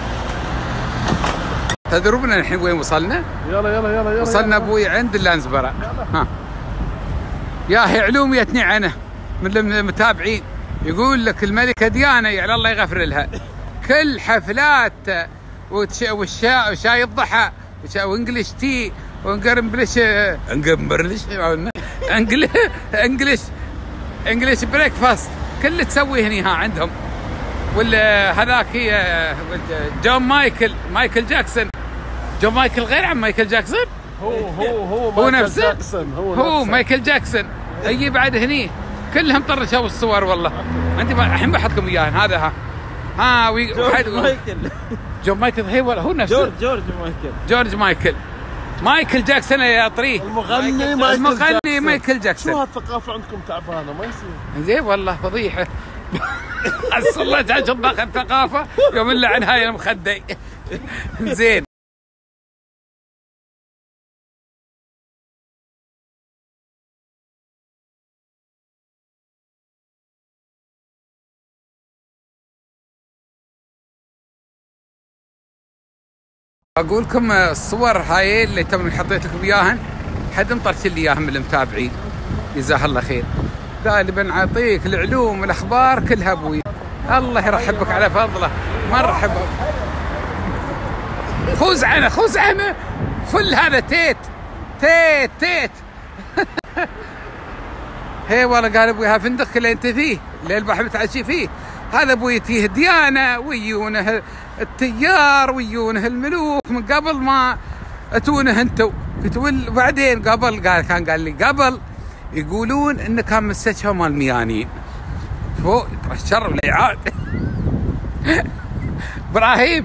تدرون الحين وين وصلنا؟ يلا يلا يلا يلا. وصلنا ابوي عند اللانزبرا. ها يا هي علوم يتني عنه من المتابعين يقول لك الملكه ديانا يعني الله يغفر لها كل حفلات والشاي وشاي الضحى وانجلش تي وانجرمبلش انجرمبلش انجلش انجلش انجلش بريكفاست كله تسويه هني ها عندهم. ولا هذاك هي جون مايكل مايكل جاكسون. جون مايكل غير عن مايكل جاكسون. هو هو هو هو نفسه جاكسون. هو, هو مايكل جاكسون. يجي بعد هني كلهم طرشوا الصور والله. عندي الحين بحطكم اياهم. هذا ها ها وي... جورج مايكل. جون مايكل هي هو نفسه. جورج جورج مايكل. جورج مايكل. مايكل جاكسون يا طريق. المغني مايكل المغني جاكسون. مايكل جاكسون. شو هالثقافة عندكم تعبانة ما يصير. زين والله فضيحة. الله تعجب باخذ ثقافة يوم الا عن هاي المخدي. زين. اقول لكم الصور هاي اللي تم حطيت لكم اياها حد مطرش لي اياها من المتابعين جزاه الله خير. قال بنعطيك العلوم والاخبار كلها ابوي. الله يرحبك على فضله. مرحبا. خذ عنه خذ عنه فل هذا تيت تيت تيت. هي والله قال ابوي ها فندق اللي انت فيه اللي البحر متعشي فيه هذا ابوي تيه ديانه ويونه التيار ويونه الملوك من قبل ما اتونه انتو. قلت وبعدين قبل قال كان قال لي قبل يقولون انه كان مستشفى مال ميانين فوق الشر والعياد. ابراهيم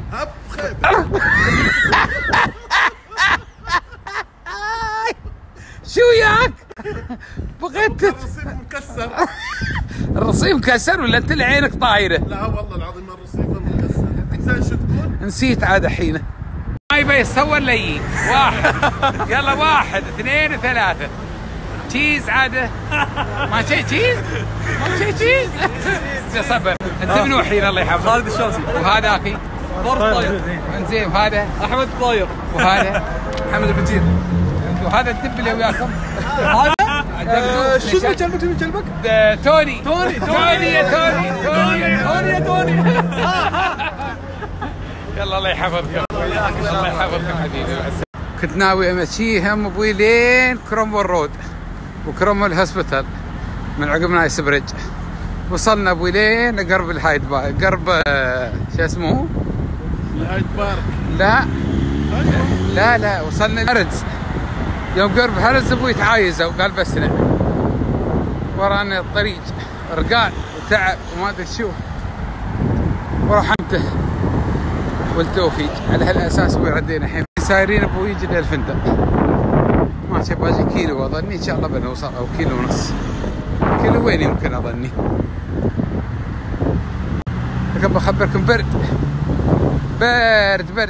شو وياك؟ بغيت الرصيف مكسر. الرصيف مكسر ولا انت اللي عينك طايره؟ لا والله العظيم الرصيف مكسر. زين شو تقول؟ نسيت عاد الحين. ما يبي يتصور لي واحد. يلا واحد اثنين ثلاثة. تشيز عاده ما شيء تشيز ما شيء تشيز. صبر. انت منو الحين الله يحفظك؟ خالد الشوسي. وهذاكي؟ طاير. انزين وهذا؟ احمد طاير. وهذا؟ محمد البجير. وهذا الدب اللي وياكم؟ هذا شو اسمه كلبك شو كلبك؟ توني توني توني يا توني توني توني يا توني. يلا الله يحفظكم. الله يحفظكم حبيبي. كنت ناوي امشيهم ابوي لين كرومول رود وكرومول هوسبيتال من عقب نايس بريدج. وصلنا ابوي لين قرب الهايد باي قرب شو اسمه الهايد بارك. لا لا لا وصلنا الهرز. يوم قرب هرز ابوي تعايزه وقال بس لا. ورانا الطريق رقال وتعب وما ادري شو. ورحمته والتوفيق على هالاساس ابوي ردينا الحين سايرين ابوي يجي للفندق. ماشي باجي كيلو اظني ان شاء الله بنوصل او كيلو ونص. كيلو وين يمكن اظني. لكن بخبركم برد برد برد.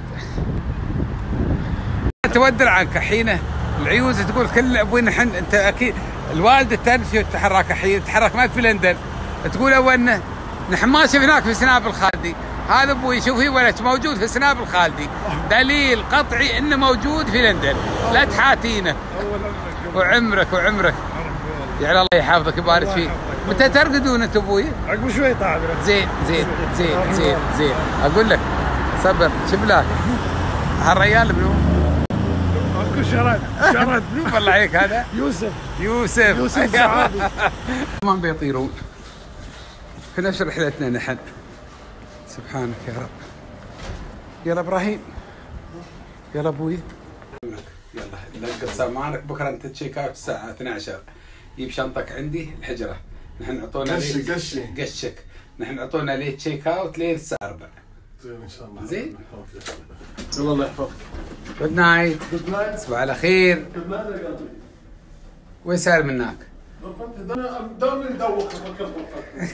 تودر عنك حينه العيوز تقول كل ابوي نحن انت اكيد الوالده تعرف تتحرك حين تتحرك معك في لندن تقول اولنا نحن ما شفناك في سناب الخالدي. هذا ابوي شوفي ولد موجود في سناب الخالدي دليل قطعي انه موجود في لندن. لا تحاتينه. وعمرك وعمرك يعني الله يحفظك ويبارك فيك. متى ترقدون انت ابوي؟ عقب شوي طالع. زين زين زين زين زين اقول لك صبر شوف لك هالريال منو؟ اكو شرد شرد شوف الله عليك هذا يوسف يوسف يوسف سعادي. ما بيطيرون في نفس رحلتنا نحن. سبحانك يا رب. يلا ابراهيم يلا ابوي يلا نقل سامانك بكره انت تشيك اوت الساعه اثني عشر. جيب شنطك عندي الحجره. نحن عطونا قشي قشي قشك. نحن عطونا ليه تشيك اوت لين الساعه أربعة. زين ان شاء الله. زين يلا الله يحفظك. جود نايت. جود نايت. تصبح على خير. جود نايت يا قلبي. وين صار منك؟ غرفتي دائما ندوق في غرفتي.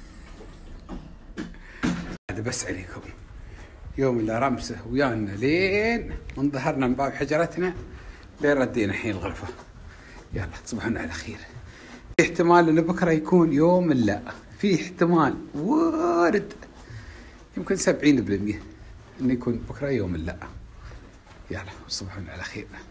هذا بس عليكم يوم اللي رمسه ويانا لين من ظهرنا من باب حجرتنا لين ردينا الحين الغرفه. يلا تصبحون على خير. في احتمال ان بكره يكون يوم لا. في احتمال وارد يمكن سبعين بالمئة انه يكون بكره يوم لا. يلا تصبحون على خير.